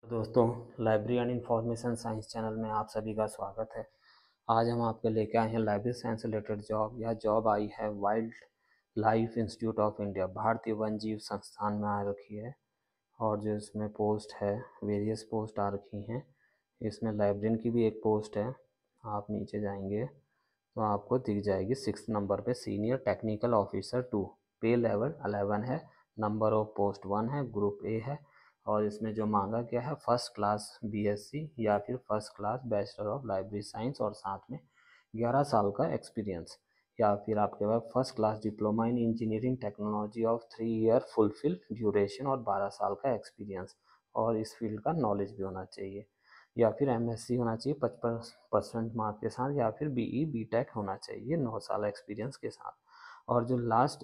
दोस्तों, library and information science channel में आप सभी का स्वागत है। आज हम आपके लेके आए हैं लाइब्रेरी साइंस रिलेटेड जॉब। यह जॉब आई है wildlife institute of India, भारतीय वन जीव संस्थान में आ रखी है। और जो इसमें पोस्ट है, वेरियस पोस्ट आ रखी हैं। इसमें लाइब्रेरियन की भी एक पोस्ट है। आप नीचे जाएंगे तो आपको दिख जाएगी 6 नंबर पे, सीनियर टेक्निकल ऑफिसर 2। पे लेवल 11 है, नंबर ऑफ पोस्ट 1 है, ग्रुप ए है। और इसमें जो मांगा गया है फर्स्ट क्लास बीएससी या फिर first class bachelor of library science और साथ में 11 साल का एक्सपीरियंस, या फिर आपके पास first class diploma in engineering technology of 3 year fulfil duration और 12 साल का एक्सपीरियंस और इस फील्ड का नॉलेज भी होना चाहिए। या फिर एमएससी होना चाहिए 55% मार्क के साथ, या फिर बीई बीटेक होना चाहिए 9 साल एक्सपीरियंस के साथ। और जो लास्ट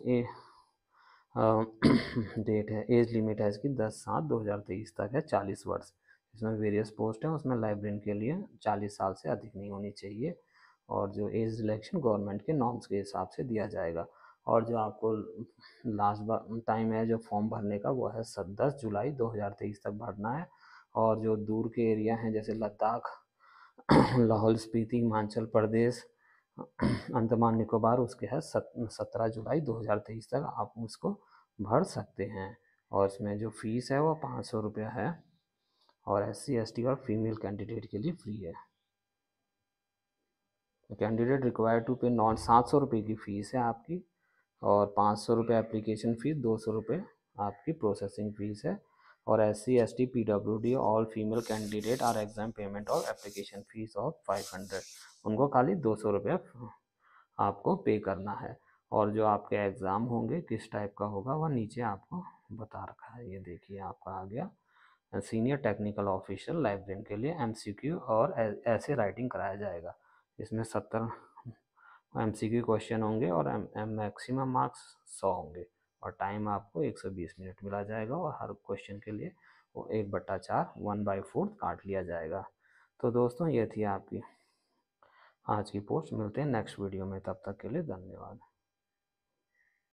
डेट है, एज लिमिट है इसकी 10/7/2023 तक है, 40 वर्ष। इसमें वेरियस पोस्ट है, उसमें लाइब्रेरियन के लिए 40 साल से अधिक नहीं होनी चाहिए। और जो एज सिलेक्शन गवर्नमेंट के नॉर्म्स के हिसाब से दिया जाएगा। और जो आपको लास्ट टाइम है जो फॉर्म भरने का, वो है 10 जुलाई 2023 तक भरना है। और जो दूर के एरिया हैं जैसे लद्दाख, लाहौल स्पीति, हिमाचल प्रदेश, अंडमान निकोबार, उसके है 17 जुलाई 2023 तक आप उसको भर सकते हैं। और इसमें जो फीस है वो 500 रुपया है, और SC ST और फीमेल कैंडिडेट के लिए फ्री है। कैंडिडेट रिक्वायर टू पे 700 रुपये की फ़ीस है आपकी, और 500 रुपये एप्लीकेशन फ़ीस, 200 रुपये आपकी प्रोसेसिंग फ़ीस है। और SC ST PWD all female candidate are exam payment और एप्लीकेशन फ़ीस ऑफ 500, उनको खाली 200 रुपये आपको पे करना है। और जो आपके एग्ज़ाम होंगे किस टाइप का होगा वह नीचे आपको बता रखा है। ये देखिए आपका आ गया, सीनियर टेक्निकल ऑफिसर लाइब्रेरियन के लिए MCQ और ऐसे राइटिंग कराया जाएगा। इसमें 70 MCQ क्वेश्चन होंगे और मैक्सिमम मार्क्स 100 होंगे। और टाइम आपको 120 मिनट मिला जाएगा, और हर क्वेश्चन के लिए वो 1/4 1/4 काट लिया जाएगा। तो दोस्तों, ये थी आपकी आज की पोस्ट। मिलते हैं नेक्स्ट वीडियो में, तब तक के लिए धन्यवाद।